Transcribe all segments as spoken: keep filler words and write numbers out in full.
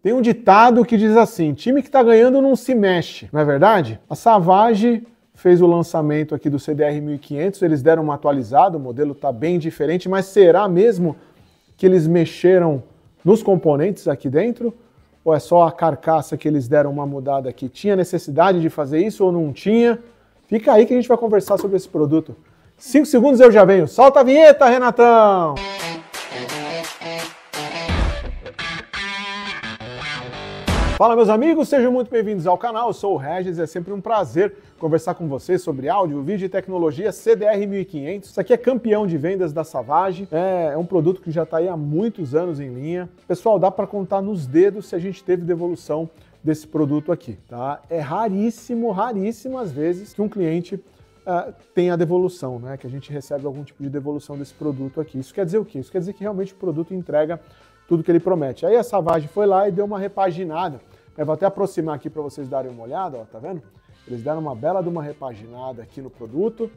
Tem um ditado que diz assim, time que tá ganhando não se mexe, não é verdade? A Savage fez o lançamento aqui do C D R mil e quinhentos, eles deram uma atualizada, o modelo está bem diferente, mas será mesmo que eles mexeram nos componentes aqui dentro? Ou é só a carcaça que eles deram uma mudada aqui? Tinha necessidade de fazer isso ou não tinha? Fica aí que a gente vai conversar sobre esse produto. Cinco segundos eu já venho. Solta a vinheta, Renatão! Fala, meus amigos, sejam muito bem-vindos ao canal, eu sou o Regis e é sempre um prazer conversar com vocês sobre áudio, vídeo e tecnologia C D R mil e quinhentos. Isso aqui é campeão de vendas da Savage, é, é um produto que já está aí há muitos anos em linha. Pessoal, dá para contar nos dedos se a gente teve devolução desse produto aqui, tá? É raríssimo, raríssimo às vezes que um cliente uh, tenha a devolução, né? Que a gente recebe algum tipo de devolução desse produto aqui. Isso quer dizer o quê? Isso quer dizer que realmente o produto entrega tudo que ele promete. Aí a Savage foi lá e deu uma repaginada. Eu vou até aproximar aqui para vocês darem uma olhada, ó, tá vendo? Eles deram uma bela de uma repaginada aqui no produto.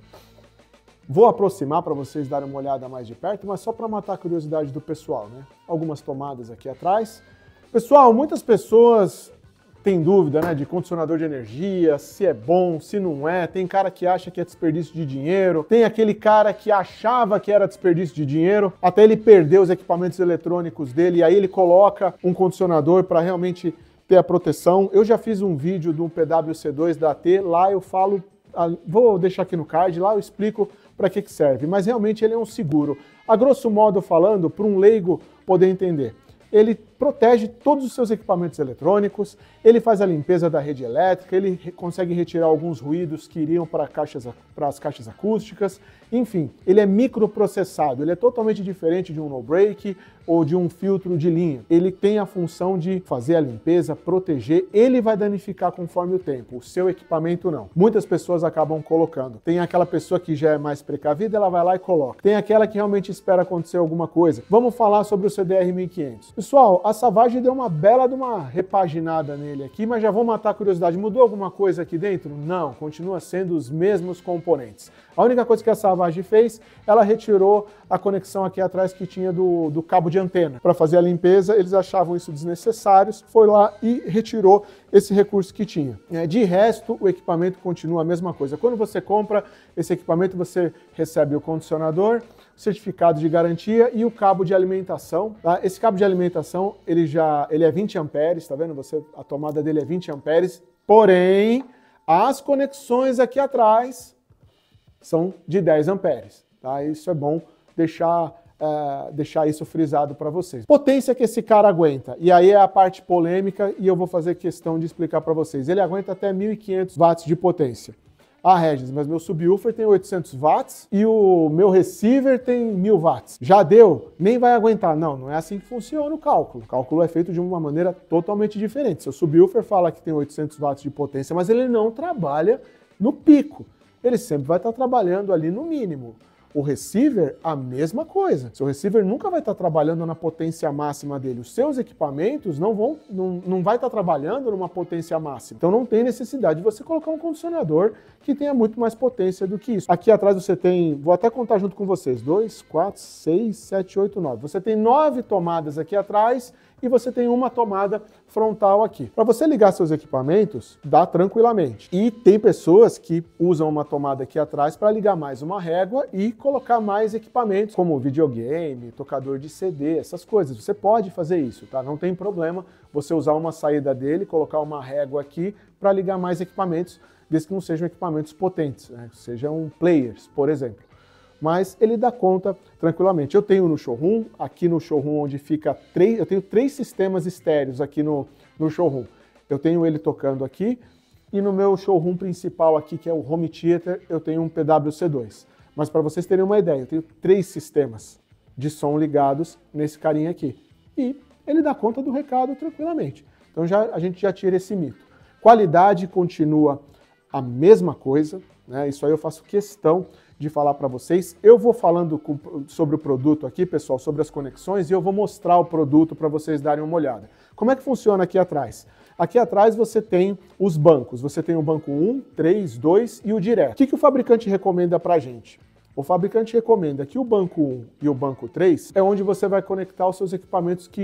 Vou aproximar para vocês darem uma olhada mais de perto, mas só para matar a curiosidade do pessoal, né? Algumas tomadas aqui atrás. Pessoal, muitas pessoas têm dúvida, né, de condicionador de energia, se é bom, se não é. Tem cara que acha que é desperdício de dinheiro, tem aquele cara que achava que era desperdício de dinheiro, até ele perder os equipamentos eletrônicos dele, e aí ele coloca um condicionador para realmente ter a proteção. Eu já fiz um vídeo do P W C dois da A T, lá eu falo, vou deixar aqui no card, lá eu explico para que que serve, mas realmente ele é um seguro. A grosso modo falando, para um leigo poder entender, ele protege todos os seus equipamentos eletrônicos, ele faz a limpeza da rede elétrica, ele consegue retirar alguns ruídos que iriam para caixas, para as caixas acústicas, enfim, ele é microprocessado, ele é totalmente diferente de um no-break ou de um filtro de linha. Ele tem a função de fazer a limpeza, proteger, ele vai danificar conforme o tempo, o seu equipamento não. Muitas pessoas acabam colocando. Tem aquela pessoa que já é mais precavida, ela vai lá e coloca. Tem aquela que realmente espera acontecer alguma coisa. Vamos falar sobre o C D R mil e quinhentos. Pessoal, a Savage deu uma bela de uma repaginada nele aqui, mas já vou matar a curiosidade. Mudou alguma coisa aqui dentro? Não, continua sendo os mesmos componentes. A única coisa que a Savage fez, ela retirou a conexão aqui atrás que tinha do, do cabo de antena. Para fazer a limpeza, eles achavam isso desnecessários, foi lá e retirou esse recurso que tinha. De resto, o equipamento continua a mesma coisa. Quando você compra esse equipamento, você recebe o condicionador, certificado de garantia e o cabo de alimentação. Tá? Esse cabo de alimentação, ele já ele é vinte amperes, tá vendo? Você, a tomada dele é vinte amperes, porém, as conexões aqui atrás são de dez amperes. Tá? Isso é bom deixar, uh, deixar isso frisado para vocês. Potência que esse cara aguenta, e aí é a parte polêmica e eu vou fazer questão de explicar para vocês. Ele aguenta até mil e quinhentos watts de potência. Ah, Regis, mas meu subwoofer tem oitocentos watts e o meu receiver tem mil watts. Já deu? Nem vai aguentar. Não, não é assim que funciona o cálculo. O cálculo é feito de uma maneira totalmente diferente. Seu subwoofer fala que tem oitocentos watts de potência, mas ele não trabalha no pico. Ele sempre vai estar trabalhando ali no mínimo. O receiver, a mesma coisa. Seu receiver nunca vai estar trabalhando na potência máxima dele. Os seus equipamentos não vão, não, não vai estar trabalhando numa potência máxima. Então não tem necessidade de você colocar um condicionador que tenha muito mais potência do que isso. Aqui atrás você tem, vou até contar junto com vocês, dois, quatro, seis, sete, oito, nove. Você tem nove tomadas aqui atrás e você tem uma tomada frontal aqui. Para você ligar seus equipamentos, dá tranquilamente. E tem pessoas que usam uma tomada aqui atrás para ligar mais uma régua e colocar mais equipamentos, como videogame, tocador de C D, essas coisas. Você pode fazer isso, tá? Não tem problema você usar uma saída dele, colocar uma régua aqui para ligar mais equipamentos, desde que não sejam equipamentos potentes, né? Sejam players, por exemplo. Mas ele dá conta tranquilamente. Eu tenho no showroom, aqui no showroom onde fica três, eu tenho três sistemas estéreos aqui no, no showroom. Eu tenho ele tocando aqui e no meu showroom principal aqui, que é o Home Theater, eu tenho um P W C dois. Mas para vocês terem uma ideia, eu tenho três sistemas de som ligados nesse carinha aqui. E ele dá conta do recado tranquilamente. Então já, a gente já tira esse mito. Qualidade continua a mesma coisa, né? Isso aí eu faço questão de falar para vocês. Eu vou falando com, sobre o produto aqui, pessoal, sobre as conexões, e eu vou mostrar o produto para vocês darem uma olhada. Como é que funciona aqui atrás? Aqui atrás você tem os bancos. Você tem o banco um, três, dois e o direto. O que, que o fabricante recomenda para a gente? O fabricante recomenda que o banco um e o banco três é onde você vai conectar os seus equipamentos que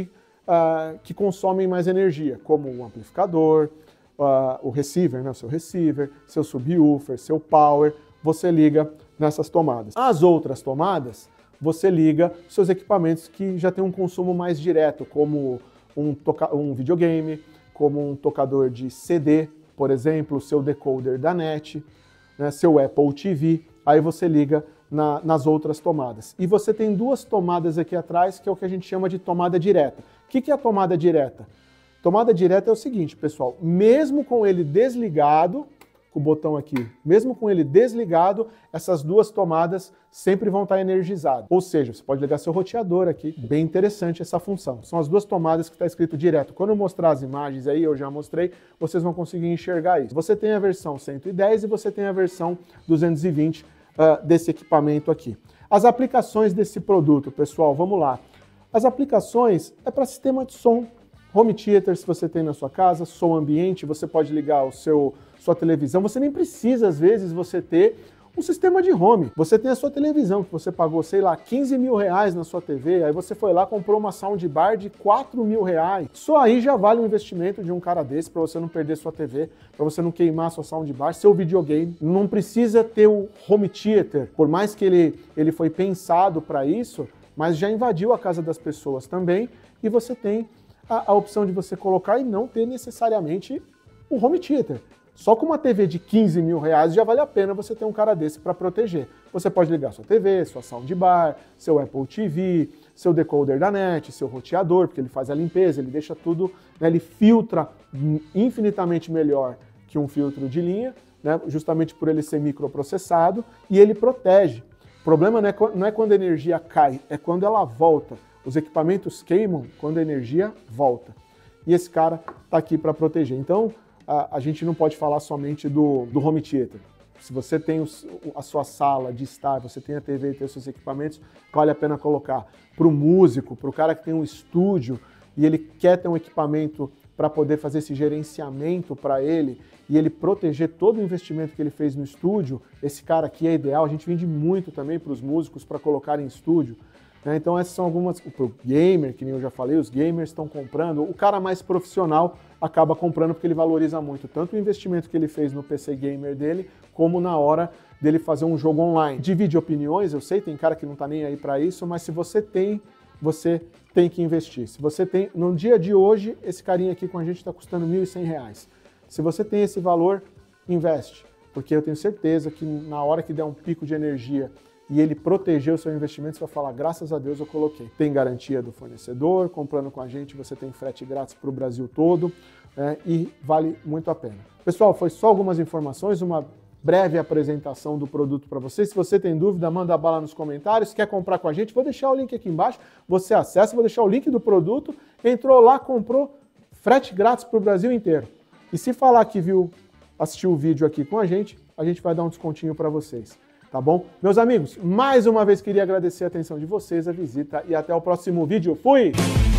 uh, que consomem mais energia, como o amplificador, uh, o receiver, né, o seu receiver, seu subwoofer, seu power, você liga nessas tomadas. As outras tomadas, você liga seus equipamentos que já têm um consumo mais direto, como um, toca um videogame, como um tocador de C D, por exemplo, seu decoder da net, né, seu Apple T V, aí você liga na, nas outras tomadas. E você tem duas tomadas aqui atrás, que é o que a gente chama de tomada direta. O que, que é a tomada direta? Tomada direta é o seguinte, pessoal, mesmo com ele desligado, com o botão aqui, mesmo com ele desligado, essas duas tomadas sempre vão estar energizadas. Ou seja, você pode ligar seu roteador aqui, bem interessante essa função. São as duas tomadas que está escrito direto. Quando eu mostrar as imagens aí, eu já mostrei, vocês vão conseguir enxergar isso. Você tem a versão cento e dez e você tem a versão duzentos e vinte uh, desse equipamento aqui. As aplicações desse produto, pessoal, vamos lá. As aplicações é para sistema de som. Home theater, se você tem na sua casa, som ambiente, você pode ligar o seu, sua televisão. Você nem precisa, às vezes, você ter um sistema de home. Você tem a sua televisão, que você pagou, sei lá, quinze mil reais na sua T V, aí você foi lá, comprou uma soundbar de quatro mil reais. Só aí já vale o investimento de um cara desse, para você não perder sua T V, para você não queimar sua soundbar, seu videogame. Não precisa ter o home theater, por mais que ele, ele foi pensado para isso, mas já invadiu a casa das pessoas também, e você tem A, a opção de você colocar e não ter necessariamente o home theater. Só com uma T V de quinze mil reais já vale a pena você ter um cara desse para proteger. Você pode ligar sua T V, sua soundbar, seu Apple T V, seu decoder da net, seu roteador, porque ele faz a limpeza, ele deixa tudo, né, ele filtra infinitamente melhor que um filtro de linha, né, justamente por ele ser microprocessado, e ele protege. O problema não é, não é quando a energia cai, é quando ela volta. Os equipamentos queimam quando a energia volta. E esse cara está aqui para proteger. Então, a, a gente não pode falar somente do, do home theater. Se você tem os, a sua sala de estar, você tem a T V e tem os seus equipamentos, vale a pena colocar. Para o músico, para o cara que tem um estúdio e ele quer ter um equipamento para poder fazer esse gerenciamento para ele e ele proteger todo o investimento que ele fez no estúdio, esse cara aqui é ideal. A gente vende muito também para os músicos para colocar em estúdio. Então essas são algumas, para o gamer, que nem eu já falei, os gamers estão comprando, o cara mais profissional acaba comprando porque ele valoriza muito tanto o investimento que ele fez no P C gamer dele, como na hora dele fazer um jogo online. Divide opiniões, eu sei, tem cara que não tá nem aí para isso, mas se você tem, você tem que investir. Se você tem, no dia de hoje, esse carinha aqui com a gente está custando mil e cem reais. Se você tem esse valor, investe, porque eu tenho certeza que na hora que der um pico de energia e ele proteger o seu investimento, você vai falar, graças a Deus eu coloquei. Tem garantia do fornecedor, comprando com a gente você tem frete grátis para o Brasil todo, né, e vale muito a pena. Pessoal, foi só algumas informações, uma breve apresentação do produto para vocês. Se você tem dúvida, manda bala nos comentários. Quer comprar com a gente? Vou deixar o link aqui embaixo, você acessa, vou deixar o link do produto, entrou lá, comprou, frete grátis para o Brasil inteiro. E se falar que viu, assistiu o vídeo aqui com a gente, a gente vai dar um descontinho para vocês. Tá bom? Meus amigos, mais uma vez queria agradecer a atenção de vocês, a visita e até o próximo vídeo. Fui!